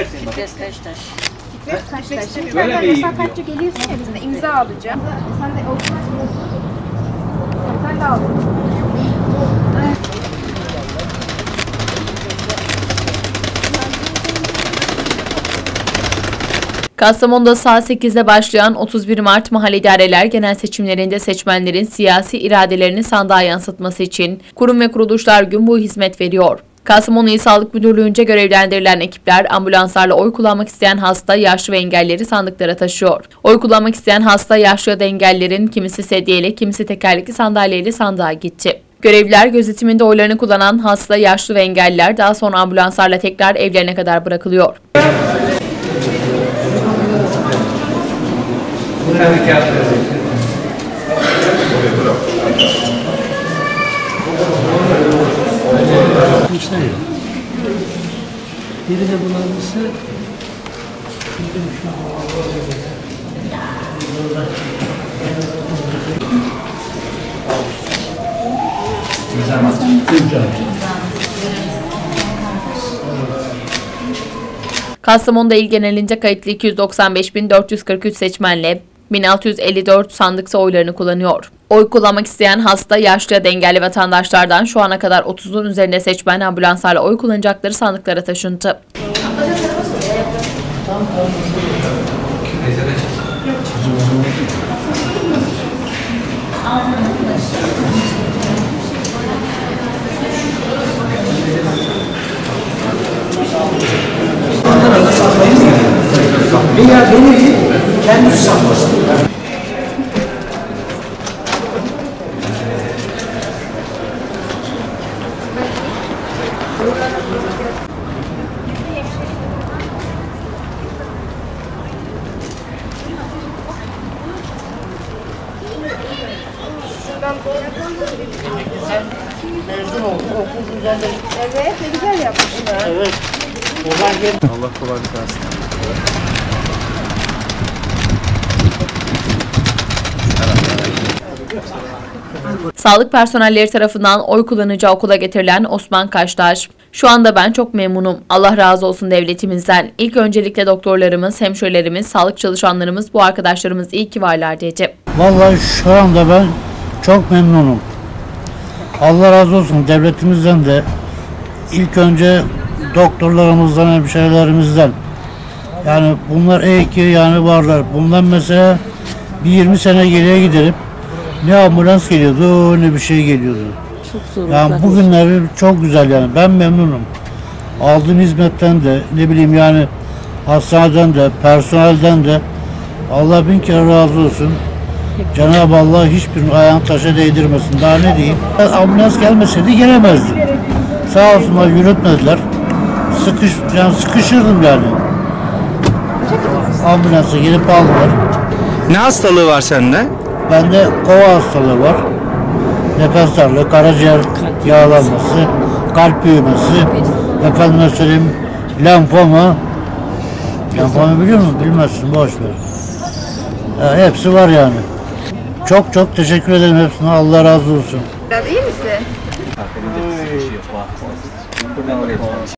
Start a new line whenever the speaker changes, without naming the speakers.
Kitres Taştaş.
Taştaş. Sen kaçça geliyorsun ya bizimle imza alacağım. Sen de avukat mısın? Sen de al.
Kastamonu'da saat 8'de başlayan 31 Mart Mahalle İdareler Genel Seçimlerinde seçmenlerin siyasi iradelerini sandığa yansıtması için kurum ve kuruluşlar gün boyu hizmet veriyor. Kastamonu İl Sağlık Müdürlüğü'nce görevlendirilen ekipler ambulanslarla oy kullanmak isteyen hasta, yaşlı ve engellileri sandıklara taşıyor. Oy kullanmak isteyen hasta, yaşlı ya da engellilerin kimisi sedyeyle, kimisi tekerlekli sandalyeyle sandığa gitti. Görevliler gözetiminde oylarını kullanan hasta, yaşlı ve engelliler daha sonra ambulanslarla tekrar evlerine kadar bırakılıyor.
Biri de bunalmışsa
Kastamonu'da il genelinde kayıtlı 295.443 seçmenle 1654 sandıksa oylarını kullanıyor. Oy kullanmak isteyen hasta, yaşlı ya da engelli vatandaşlardan şu ana kadar 30'un üzerinde seçmen ambulanslarla oy kullanacakları sandıklara taşındı.
veya beni kendisi sanmasın.
Mezun oldum. Okul güzel.
Evet, ne güzel yapmışsın.
Evet.
Allah kolaylık versin.
Sağlık personelleri tarafından oy kullanacağı okula getirilen Osman Kaştaş, "Şu anda ben çok memnunum. Allah razı olsun devletimizden. İlk öncelikle doktorlarımız, hemşirelerimiz, sağlık çalışanlarımız, bu arkadaşlarımız iyi ki varlar" dedi.
Vallahi şu anda ben çok memnunum. Allah razı olsun devletimizden de, ilk önce doktorlarımızdan, hemşirelerimizden. Yani bunlar iyi ki yani varlar. Bundan mesela bir 20 sene geriye gidelim. Ne ambulans geliyordu, ne bir şey geliyordu. Yani bugünleri çok güzel yani. Ben memnunum. Aldığım hizmetten de, ne bileyim yani hastaneden de, personelden de Allah bin kere razı olsun. Cenab-ı Allah hiçbir ayağını taşa değdirmesin. Daha ne diyeyim? Ambulans gelmeseydi gelemezdim. Sağ olsunlar yürütmediler. Yani sıkışırdım yani. Ambulansa gelip aldılar.
Ne hastalığı var sende?
Bende kova hastalığı var. Nefes darlığı, karaciğer yağlanması, kalp büyümesi, efendime söyleyeyim lenfoma. Lenfoma biliyor musun? Bilmezsin, boş ver. Ya, hepsi var yani. Çok çok teşekkür ederim hepsine. Allah razı olsun.
Biraz iyi misin?